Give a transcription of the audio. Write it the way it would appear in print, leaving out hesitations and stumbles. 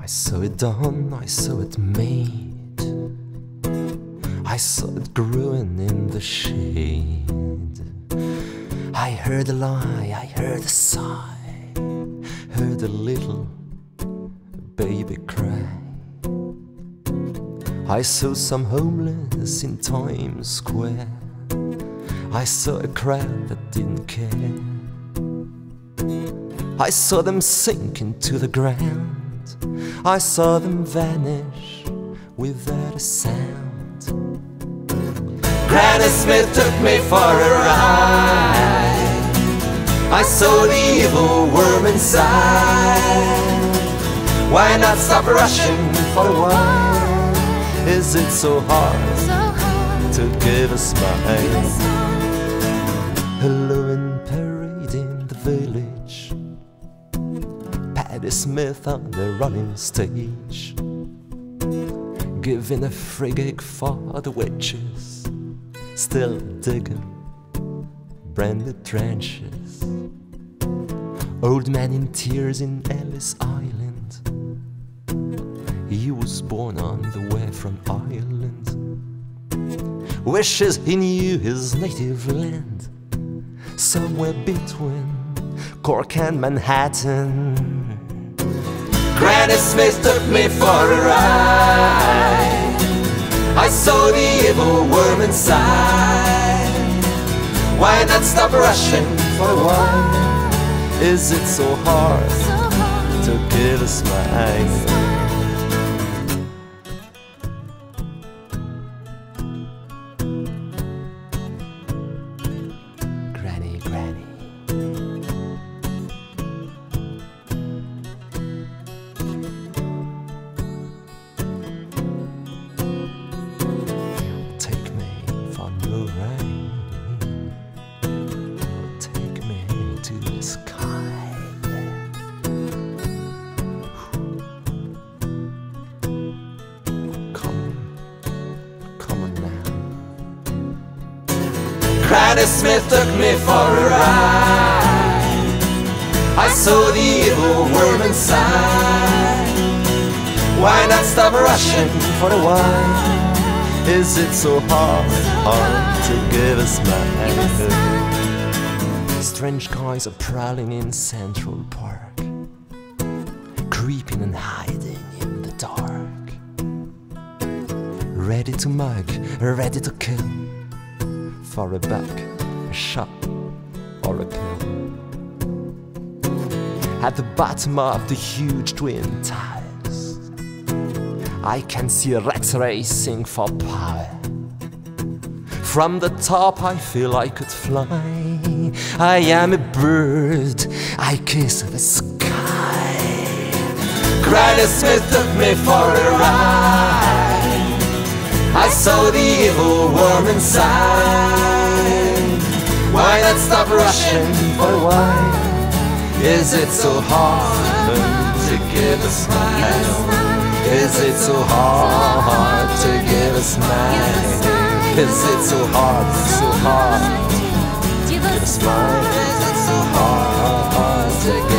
saw it done, I saw it made, I saw it growing in the shade. I heard a lie, I heard a sigh, heard a little baby cry. I saw some homeless in Times Square, I saw a crowd that didn't care. I saw them sink into the ground, I saw them vanish without a sound. Granny Smith took me for a ride, I saw the evil worm inside. Why not stop rushing for the wine? Is it so hard to give a smile? Hello in parade in the village, Patti Smith on the running stage, giving a free gig for the witches, still digging branded trenches. Old man in tears in Ellis Island, he was born on the way from Ireland. Wishes he knew his native land, somewhere between Cork and Manhattan. Granny Smith took me for a ride, I saw the evil worm inside. Why not stop rushing for the wine? Is it so hard to give a smile? Granny, Granny, take me for the rain, take me to the sky. Come on now. Granny Smith took me for a ride, I saw the evil worm inside. Why not stop rushing for the wine? Is it so hard to give a smile? Strange guys are prowling in Central Park, creeping and hiding in the dark, ready to mug, ready to kill, for a buck, a shot, or a pill. At the bottom of the huge twin towers, I can see rats racing for power. From the top I feel I could fly, I am a bird, I kiss the sky. Granny Smith took me for a ride, I saw the evil worm inside. Why not stop rushing for a wine? Is it so hard to give a smile? Is it so hard to give a smile? Is it so hard to give a smile? Is it so hard to give a smile?